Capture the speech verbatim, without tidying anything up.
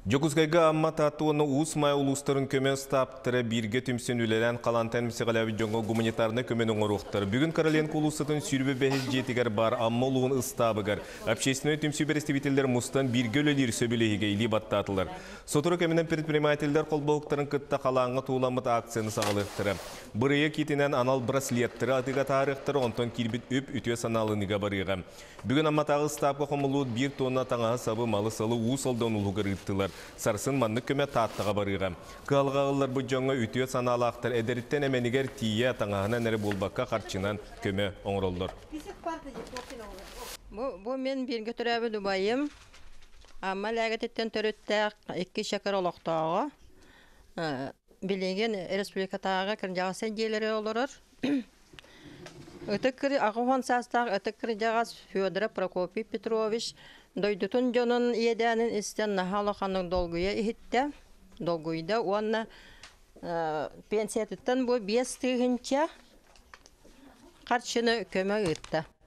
Жокускайга амма татуыны уусмай улустарын көмен стаптыры бирге түмсен үлелен қалантан мисиғалави жоңго гуманитарны көмен оңоруқтыр. Бүгін Короленко улустатын сүрбі бәхіз жетігер бар амма улуын ыстабыгар. Общественный түмсі берестивителер мустан бирге өлелер сөбілеге или баттатылар. Сотуру көменен предпринимателдер қолбауқтарын кытта қалаңы туыламыт акцияны сағалықтыры. Бұрыя кетінен анал браслеттері атыға тарықтыры онтон кирбит өп үтіе саналыныға барыға. Бүгін амматағы стапқа қомылуыт бір тонна таңаға сабы малы салы уысалдан ұлғыр ыттылар. Сарсын манны көмі таттыға барыға. Қалғағылар бұл жоңға үтіе саналақтыр. Әдеріттен әменігер тие таңағына нәрі болбаққа қарчынан көмі оңыролдыр. Бұл мен бір көтірәбі Дубайым. Amma lәгәтеттен төрөттәк iki шәкәр олоқтағы. Билеген республикатағы кіржағы сәндейлері олырыр. Өтіккірі ағуған састағы өтіккірі жағас Федора Прокопий Петрович дойдутун жонын едәнін істен нахалықаның долгуя ихітті. Долгуйда онна пенсиятыттан бұл бес тығынча қарчыны көмі ұйтты.